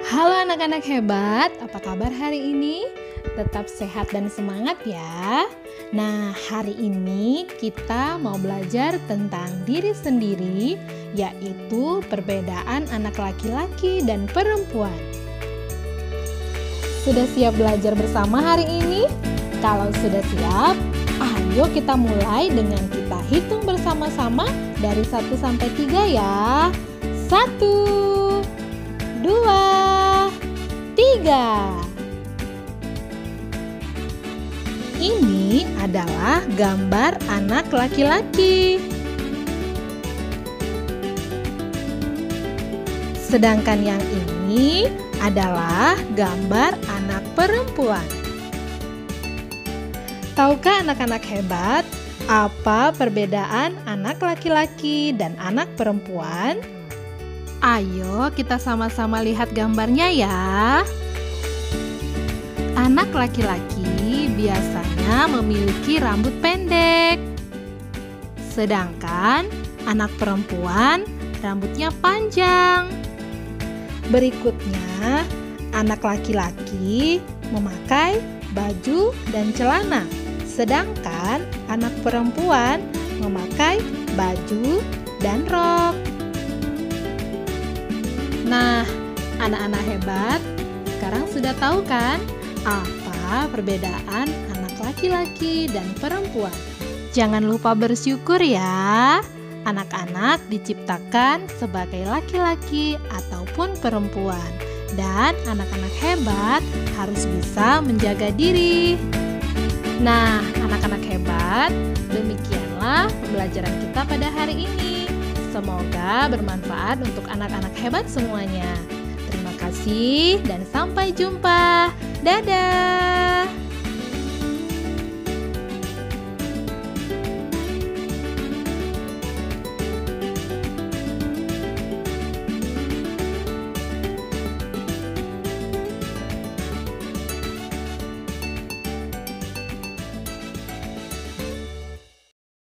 Halo anak-anak hebat, apa kabar hari ini? Tetap sehat dan semangat ya. Nah, hari ini kita mau belajar tentang diri sendiri, yaitu perbedaan anak laki-laki dan perempuan. Sudah siap belajar bersama hari ini? Kalau sudah siap, ayo kita mulai dengan kita hitung bersama-sama dari 1 sampai 3 ya. 1, 2, 3. Ini adalah gambar anak laki-laki. Sedangkan yang ini adalah gambar anak perempuan. Tahukah anak-anak hebat apa perbedaan anak laki-laki dan anak perempuan? Ayo kita sama-sama lihat gambarnya ya. Anak laki-laki biasanya memiliki rambut pendek. Sedangkan anak perempuan rambutnya panjang. Berikutnya, anak laki-laki memakai baju dan celana. Sedangkan anak perempuan memakai baju dan rok. Nah, anak-anak hebat, sekarang sudah tahu kan apa perbedaan anak laki-laki dan perempuan? Jangan lupa bersyukur ya. Anak-anak diciptakan sebagai laki-laki ataupun perempuan. Dan anak-anak hebat harus bisa menjaga diri. Nah, anak-anak hebat, demikianlah pembelajaran kita pada hari ini. Semoga bermanfaat untuk anak-anak hebat semuanya. Terima kasih dan sampai jumpa. Dadah!